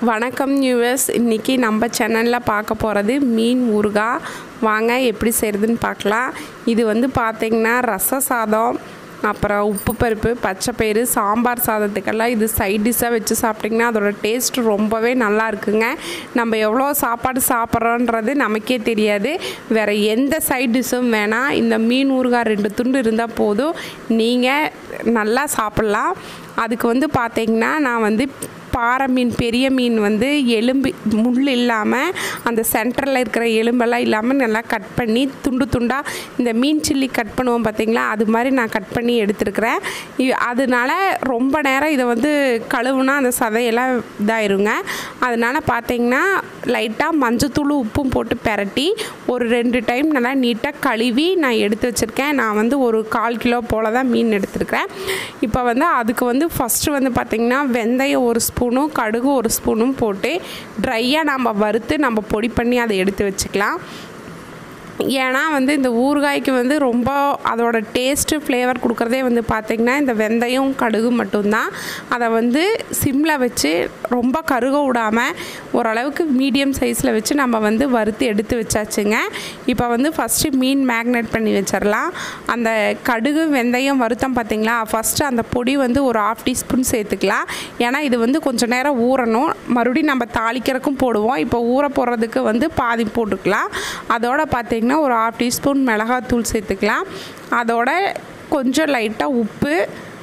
வணக்கம் யூஎஸ். இன்றைக்கி நம்ம சேனலில் பார்க்க போகிறது மீன் ஊறுகாய். வாங்க எப்படி செய்கிறதுன்னு பார்க்கலாம். இது பார்த்திங்கன்னா ரச சாதம், அப்புறம் உப்பு பருப்பு, பச்சைப்பயிறு, சாம்பார் சாதத்துக்கெல்லாம் இது சைட் டிஷ்ஷாக வச்சு சாப்பிட்டிங்கன்னா அதோட டேஸ்ட் ரொம்பவே நல்லா இருக்குங்க. நம்ம எவ்வளோ சாப்பாடு சாப்பிட்றோன்றது நமக்கே தெரியாது. வேறு எந்த சைட் டிஷ்ஷும் வேணாம், இந்த மீன் ஊறுகாய் 2 துண்டு இருந்தால் போதும், நீங்கள் நல்லா சாப்பிட்லாம். அதுக்கு பார்த்திங்கன்னா நான் பாறை மீன், பெரிய மீன் எலும்பு முள் இல்லாமல் அந்த சென்டரில் இருக்கிற எலும்பெல்லாம் இல்லாமல் நல்லா கட் பண்ணி துண்டு துண்டாக இந்த மீன் சில்லி கட் பண்ணுவோம் பார்த்திங்களா, அது மாதிரி நான் கட் பண்ணி எடுத்துருக்கிறேன். அதனால ரொம்ப நேரம் இதை கழுவுனா அந்த சதையெல்லாம் இதாயிருங்க. அதனால் பார்த்திங்கன்னா லைட்டாக மஞ்சத்தூள் உப்பும் போட்டு பெரட்டி ஒரு 2 டைம் நல்லா நீட்டாக கழுவி நான் எடுத்து வச்சுருக்கேன். நான் ஒரு 1/4 கிலோ போல் தான் மீன் எடுத்துருக்கிறேன். இப்போ அதுக்கு ஃபஸ்ட்டு பார்த்திங்கன்னா வெந்தயம் 1 ஸ்பூனும் கடுகு 1 ஸ்பூனும் போட்டு ட்ரையாக நம்ம வறுத்து நம்ம பொடி பண்ணி அதை எடுத்து வச்சுக்கலாம். ஏன்னா இந்த ஊறுகாய்க்கு ரொம்ப அதோட டேஸ்ட்டு ஃப்ளேவர் கொடுக்குறதே பார்த்திங்கன்னா இந்த வெந்தயம் கடுகு மட்டும்தான். அதை சிம்மில் வச்சு ரொம்ப கருக விடாமல் ஓரளவுக்கு மீடியம் சைஸில் வச்சு நம்ம வறுத்து எடுத்து வச்சாச்சுங்க. இப்போ ஃபஸ்ட்டு மீன் மேக்னேட் பண்ணி வச்சிடலாம். அந்த கடுகு வெந்தயம் வறுத்தம் பார்த்திங்களா, ஃபஸ்ட்டு அந்த பொடி ஒரு 1/2 டீஸ்பூன் சேர்த்துக்கலாம். ஏன்னா இது கொஞ்சம் நேரம் ஊறணும், மறுபடியும் நம்ம தாளிக்கிறதுக்கும் போடுவோம். இப்போ ஊற போடுறதுக்கு பாதி போட்டுக்கலாம். அதோட பார்த்திங்கன்னா ஒரு 1/2 டீஸ்பூன் மிளகாத்தூள் சேர்த்துக்கலாம். அதோட கொஞ்சம் லைட்டாக உப்பு,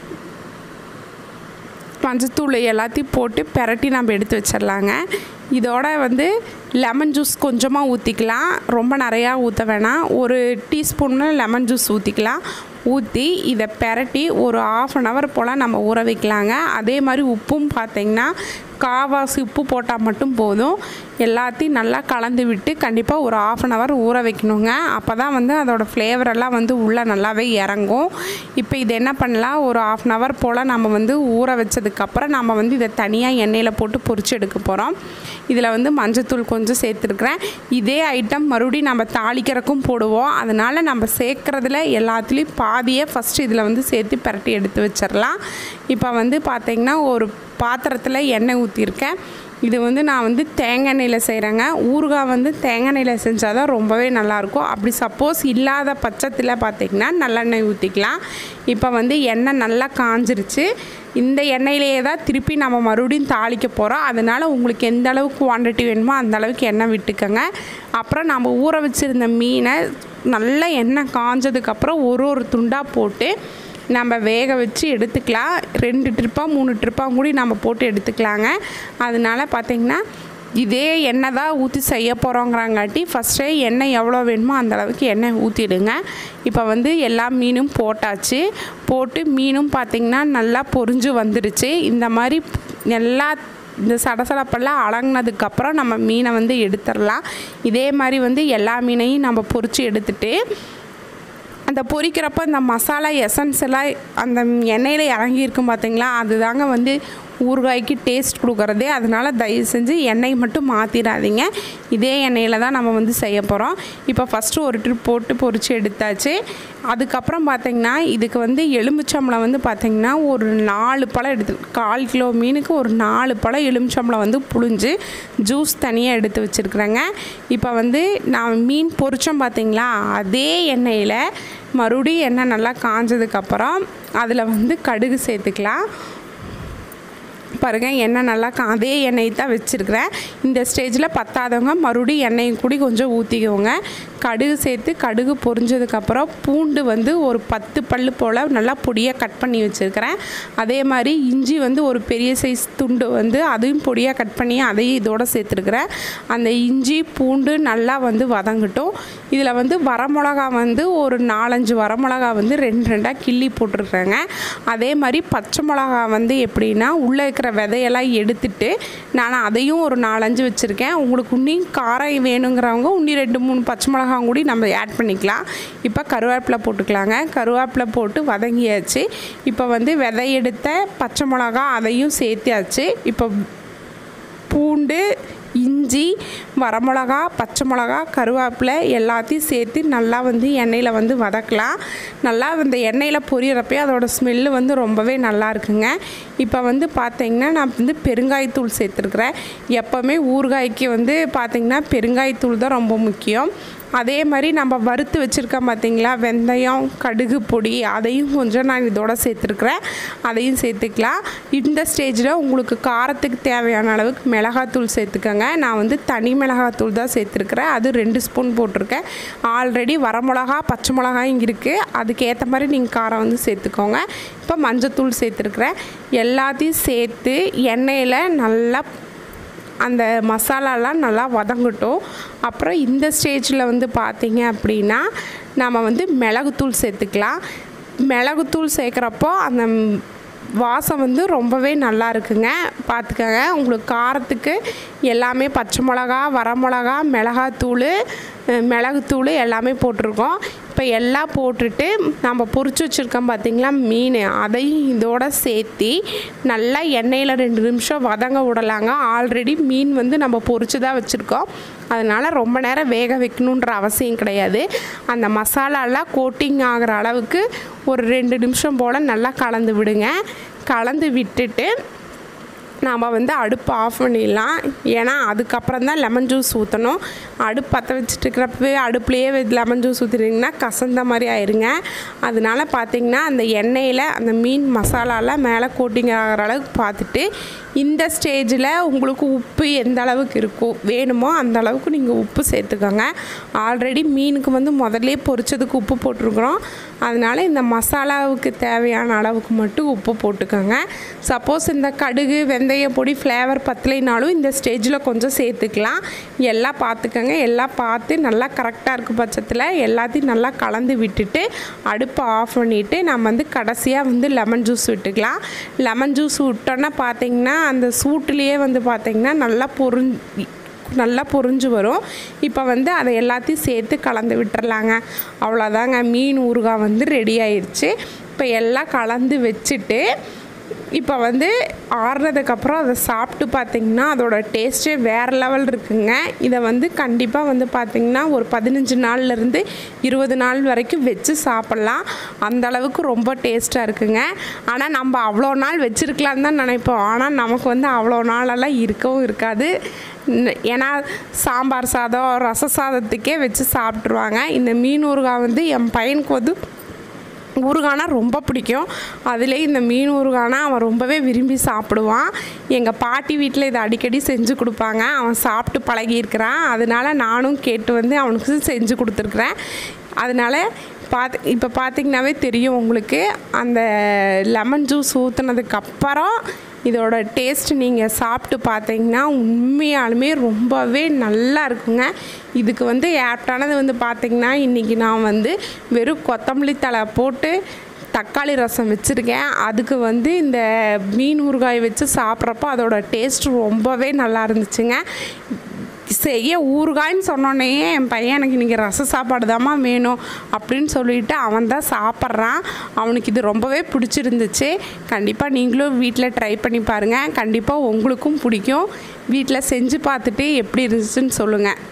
மஞ்சத்தூள் எல்லாத்தையும் போட்டு பெரட்டி நம்ம எடுத்து வச்சிடலாங்க. இதோட லெமன் ஜூஸ் கொஞ்சமாக ஊற்றிக்கலாம், ரொம்ப நிறையா ஊற்ற வேணாம். 1 டீஸ்பூன்னு லெமன் ஜூஸ் ஊற்றிக்கலாம். ஊற்றி இதை பெரட்டி ஒரு 1/2 hour போல் நம்ம ஊற வைக்கலாங்க. அதே மாதிரி உப்பும் பார்த்திங்கன்னா 1/4 உப்பு போட்டால் மட்டும் போதும். எல்லாத்தையும் நல்லா கலந்து விட்டு கண்டிப்பாக ஒரு 1/2 hour ஊற வைக்கணுங்க. அப்போ தான் அதோடய ஃப்ளேவரெல்லாம் உள்ளே நல்லாவே இறங்கும். இப்போ இது என்ன பண்ணலாம், ஒரு 1/2 hour போல் நம்ம ஊற வச்சதுக்கப்புறம் நம்ம இதை தனியாக எண்ணெயில் போட்டு பொரிச்சு எடுக்க போகிறோம். இதில் மஞ்சத்தூள் கொஞ்சம் சேர்த்துருக்குறேன். இதே ஐட்டம் மறுபடியும் நம்ம தாளிக்கிறதுக்கும் போடுவோம். அதனால் நம்ம சேர்க்குறதுல எல்லாத்துலேயும் பாதியே ஃபஸ்ட்டு இதில் சேர்த்து பெரட்டி எடுத்து வச்சிடலாம். இப்போ பார்த்திங்கன்னா ஒரு பாத்திரத்தில் எண்ணெய் ஊற்றிருக்கேன். இது நான் தேங்காய் எண்ணெயில் செய்கிறேங்க. ஊறுகாய் தேங்காய் எண்ணெயில் செஞ்சால் தான் ரொம்பவே நல்லாயிருக்கும். அப்படி சப்போஸ் இல்லாத பட்சத்தில் பார்த்திங்கன்னா நல்லெண்ணெய் ஊற்றிக்கலாம். இப்போ எண்ணெய் நல்லா காஞ்சிருச்சு. இந்த எண்ணெயிலேயே தான் திருப்பி நம்ம மறுபடியும் தாளிக்க போகிறோம். அதனால் உங்களுக்கு எந்த அளவுக்கு குவான்டிட்டி வேணுமோ அந்த அளவுக்கு எண்ணெய் விட்டுக்கோங்க. அப்புறம் நம்ம ஊற வச்சுருந்த மீனை நல்லா எண்ணெய் காஞ்சதுக்கப்புறம் ஒரு துண்டாக போட்டு நம்ம வேக வச்சு எடுத்துக்கலாம். 2 ட்ரிப்பாக 3 ட்ரிப்பாக கூட நம்ம போட்டு எடுத்துக்கலாங்க. அதனால் பார்த்திங்கன்னா இதே எண்ணெய் தான் ஊற்றி செய்ய போகிறோங்கிறாங்காட்டி ஃபஸ்ட்டே எண்ணெய் எவ்வளோ வேணுமோ அந்த அளவுக்கு எண்ணெய் ஊற்றிடுங்க. இப்போ எல்லா மீனும் போட்டாச்சு. போட்டு மீனும் பார்த்திங்கன்னா நல்லா பொரிஞ்சு வந்துடுச்சு. இந்த மாதிரி எல்லா இந்த சடசடப்பெல்லாம் அடங்கினதுக்கப்புறம் நம்ம மீனை எடுத்துடலாம். இதே மாதிரி எல்லா மீனையும் நம்ம பொரித்து எடுத்துட்டு அந்த பொரிக்கிறப்ப இந்த மசாலா எசன்ஸ் எல்லாம் அந்த எண்ணெயில் இறங்கியிருக்கும் பார்த்திங்களா, அதுதாங்க ஊறுகாய்க்கு டேஸ்ட் கொடுக்குறதே. அதனால் தயவு செஞ்சு எண்ணெய் மட்டும் மாற்றிடாதீங்க. இதே எண்ணெயில் தான் நம்ம செய்ய போகிறோம். இப்போ ஃபஸ்ட்டு ஒரு ட்ரிப் போட்டு பொரித்து எடுத்தாச்சு. அதுக்கப்புறம் பார்த்திங்கன்னா இதுக்கு எலுமிச்சம்பழம் பார்த்திங்கன்னா ஒரு 4 பழம் எடுத்து, 1/4 கிலோ மீனுக்கு ஒரு 4 பழம் எலுமிச்சம்பழம் புழிஞ்சு ஜூஸ் தனியாக எடுத்து வச்சுருக்குறேங்க. இப்போ நான் மீன் பொரித்தோம் பார்த்திங்களா, அதே எண்ணெயில் மறுபடியும் எண்ணெய் நல்லா காஞ்சதுக்கப்புறம் அதில் கடுகு சேர்த்துக்கலாம். பாருங்கள், எண்ணெய் நல்லா அதே எண்ணெய் தான் வச்சுருக்கிறேன். இந்த ஸ்டேஜில் பத்தாதவங்க மறுபடியும் எண்ணெய் கூடி கொஞ்சம் ஊற்றிக்கோங்க. கடுகு சேர்த்து கடுகு பொரிஞ்சதுக்கப்புறம் பூண்டு ஒரு 10 பல் போல் நல்லா பொடியாக கட் பண்ணி வச்சுருக்கிறேன். அதே மாதிரி இஞ்சி ஒரு பெரிய சைஸ் துண்டு அதையும் பொடியாக கட் பண்ணி அதையும் இதோடு சேர்த்துருக்குறேன். அந்த இஞ்சி பூண்டு நல்லா வதங்கட்டும். இதில் வரமிளகா ஒரு 4-5 வரமிளகா 2-2ஆக கிள்ளி போட்டிருக்கிறேங்க. அதே மாதிரி பச்சை மிளகா எப்படின்னா உள்ளே இருக்கிற விதையெல்லாம் எடுத்துட்டு நான் அதையும் ஒரு 4-5 வச்சுருக்கேன். உங்களுக்கு இன்னும் காரம் வேணுங்கிறவங்க இன்னும் 2-3 பச்சை மிளகா கூடி நம்ம ஆட் பண்ணிக்கலாம். இப்போ கருவேப்பிலை போட்டுக்கலாங்க. கருவேப்பிலை போட்டு வதங்கியாச்சு. இப்போ விதையெடுத்த பச்சை மிளகா அதையும் சேர்த்தாச்சு. இப்போ பூண்டு இஞ்சி, வரமிளகா, பச்சை மிளகா, கருவேப்பிலை எல்லாத்தையும் சேர்த்து நல்லா வந்து எண்ணெயில் வந்து வதக்கலாம். நல்லா இந்த எண்ணெயில் பொரியறப்பே அதோட ஸ்மெல்லு வந்து ரொம்பவே நல்லா இருக்குங்க. இப்போ வந்து பார்த்திங்கன்னா நான் வந்து பெருங்காயத்தூள் சேர்த்துருக்குறேன். எப்போவுமே ஊறுகாய்க்கு வந்து பார்த்திங்கன்னா பெருங்காயத்தூள் தான் ரொம்ப முக்கியம். அதே மாதிரி நம்ம வறுத்து வச்சுருக்கோம் பார்த்திங்களா, வெந்தயம், கடுகு பொடி, அதையும் கொஞ்சம் நான் இதோட சேர்த்துருக்குறேன். அதையும் சேர்த்துக்கலாம். இந்த ஸ்டேஜில் உங்களுக்கு காரத்துக்கு தேவையான அளவுக்கு மிளகாத்தூள் சேர்த்துக்கோங்க. நான் வந்து தனி மிளகாத்தூள் தான் சேர்த்துருக்குறேன். அது 2 ஸ்பூன் போட்டிருக்கேன். ஆல்ரெடி வரமிளகா, பச்சை மிளகாயும் இருக்குது. அதுக்கேற்ற மாதிரி நீங்கள் காரம் வந்து சேர்த்துக்கோங்க. இப்போ மஞ்சத்தூள் சேர்த்துருக்குறேன். எல்லாத்தையும் சேர்த்து எண்ணெயில் நல்லா அந்த மசாலாலாம் நல்லா வதங்கட்டும். அப்புறம் இந்த ஸ்டேஜில் வந்து பார்த்திங்க அப்படின்னா நம்ம வந்து மிளகுத்தூள் சேர்த்துக்கலாம். மிளகுத்தூள் சேர்க்குறப்போ அந்த வாசம் வந்து ரொம்பவே நல்லா இருக்குங்க. பார்த்துக்கோங்க, உங்களுக்கு காரத்துக்கு எல்லாமே பச்சை மிளகா, வரமிளகா, மிளகுத்தூள் எல்லாமே போட்டிருக்கோம். இப்போ எல்லாம் போட்டுட்டு நம்ம பொரிச்சு வச்சுருக்கோம் பார்த்திங்களா மீன், அதையும் இதோட சேர்த்து நல்லா எண்ணெயில் 2 நிமிஷம் வதங்க விடலாங்க. ஆல்ரெடி மீன் வந்து நம்ம பொரிச்சு தான் வச்சுருக்கோம். அதனால் ரொம்ப நேரம் வேக வைக்கணுன்ற அவசியம் கிடையாது. அந்த மசாலாலாம் கோட்டிங் ஆகிற அளவுக்கு ஒரு 2 நிமிஷம் போல் நல்லா கலந்து விடுங்க. கலந்து விட்டுட்டு நாம் வந்து அடுப்பு ஆஃப் பண்ணிடலாம். ஏன்னா அதுக்கப்புறம் தான் லெமன் ஜூஸ் ஊற்றணும். அடுப்பு பற்ற வச்சுட்டு இருக்கிறப்பவே அடுப்புலையே லெமன் ஜூஸ் ஊற்றிட்டிங்கன்னா கசந்த மாதிரி ஆயிருங்க. அதனால பார்த்திங்கன்னா அந்த எண்ணெயில் அந்த மீன் மசாலாலாம் மேலே கோட்டிங் ஆகிற அளவுக்கு பார்த்துட்டு இந்த ஸ்டேஜில் உங்களுக்கு உப்பு எந்த அளவுக்கு வேணுமோ அந்த அளவுக்கு நீங்கள் உப்பு சேர்த்துக்கோங்க. ஆல்ரெடி மீனுக்கு வந்து முதல்ல பொரிச்சதுக்கு உப்பு போட்டிருக்கிறோம். அதனால் இந்த மசாலாவுக்கு தேவையான அளவுக்கு மட்டும் உப்பு போட்டுக்கோங்க. சப்போஸ் இந்த கடுகு, வெந்தய பொடி ஃப்ளேவர் பத்தலைனாலும் இந்த ஸ்டேஜில் கொஞ்சம் சேர்த்துக்கலாம். எல்லாம் பார்த்துக்கோங்க. எல்லாம் பார்த்து நல்லா கரெக்டாக இருக்க பட்சத்தில் எல்லாத்தையும் நல்லா கலந்து விட்டுட்டு அடுப்பை ஆஃப் பண்ணிவிட்டு நம்ம வந்து கடைசியாக வந்து லெமன் ஜூஸ் விட்டுக்கலாம். லெமன் ஜூஸ் விட்டோன்னா பார்த்திங்கன்னா அந்த சூட்டுலேயே வந்து பார்த்திங்கன்னா நல்லா பொரிஞ்சு வரும். இப்போ வந்து அதை எல்லாத்தையும் சேர்த்து கலந்து விட்டுறலாங்க. அவ்வளோதாங்க, மீன் ஊறுகாய் வந்து ரெடி ஆயிடுச்சு. இப்போ எல்லாம் கலந்து வச்சுட்டு இப்போ வந்து ஆறுனதுக்கப்புறம் அதை சாப்பிட்டு பார்த்திங்கன்னா அதோட டேஸ்ட்டே வேறு லெவல் இருக்குங்க. இதை வந்து கண்டிப்பாக வந்து பார்த்திங்கன்னா ஒரு 15 நாள்லேருந்து 20 நாள் வரைக்கும் வச்சு சாப்பிட்லாம். அந்தளவுக்கு ரொம்ப டேஸ்ட்டாக இருக்குங்க. ஆனால் நம்ம அவ்வளோ நாள் வச்சுருக்கலான்னு தான் நினைப்போம். ஆனால் நமக்கு வந்து அவ்வளோ நாளெல்லாம் இருக்கவும் இருக்காது. ஏன்னா சாம்பார் சாதம், ரச சாதத்துக்கே வச்சு சாப்பிட்ருவாங்க. இந்த மீன் ஊறுகாய் வந்து என் பையனுக்கு வந்து ஊறுகானா ரொம்ப பிடிக்கும். அதுலேயே இந்த மீன் ஊறுகானா அவன் ரொம்பவே விரும்பி சாப்பிடுவான். எங்கள் பாட்டி வீட்டில் இதை அடிக்கடி செஞ்சு கொடுப்பாங்க. அவன் சாப்பிட்டு பழகியிருக்கிறான். அதனால் நானும் கேட்டு வந்து அவனுக்கு செஞ்சு கொடுத்துருக்குறேன். அதனால் இப்போ பார்த்திங்கனாவே தெரியும் உங்களுக்கு. அந்த லெமன் ஜூஸ் ஊற்றுனதுக்கப்புறம் இதோட டேஸ்ட் நீங்கள் சாப்பிட்டு பார்த்தீங்கன்னா உண்மையாலுமே ரொம்பவே நல்லா இருக்குங்க. இதுக்கு வந்து ஆப்டானது வந்து பார்த்திங்கன்னா இன்றைக்கி நான் வந்து வெறும் கொத்தமல்லி தழை போட்டு தக்காளி ரசம் வச்சுருக்கேன். அதுக்கு வந்து இந்த மீன் ஊறுகாய் வச்சு சாப்பிட்றப்போ அதோட டேஸ்ட் ரொம்பவே நல்லா இருந்துச்சுங்க. செய்ய ஊறுகாய்ன்னு சொன்னோன்னே என் பையன் எனக்கு இன்றைக்கி ரச சாப்பாடு தாம்மா வேணும் அப்படின்னு சொல்லிவிட்டு அவன் தான் சாப்பிட்றான். அவனுக்கு இது ரொம்பவே பிடிச்சிருந்துச்சு. கண்டிப்பாக நீங்களும் வீட்டில் ட்ரை பண்ணி பாருங்கள். கண்டிப்பாக உங்களுக்கும் பிடிக்கும். வீட்டில் செஞ்சு பார்த்துட்டு எப்படி இருந்துச்சுன்னு சொல்லுங்கள்.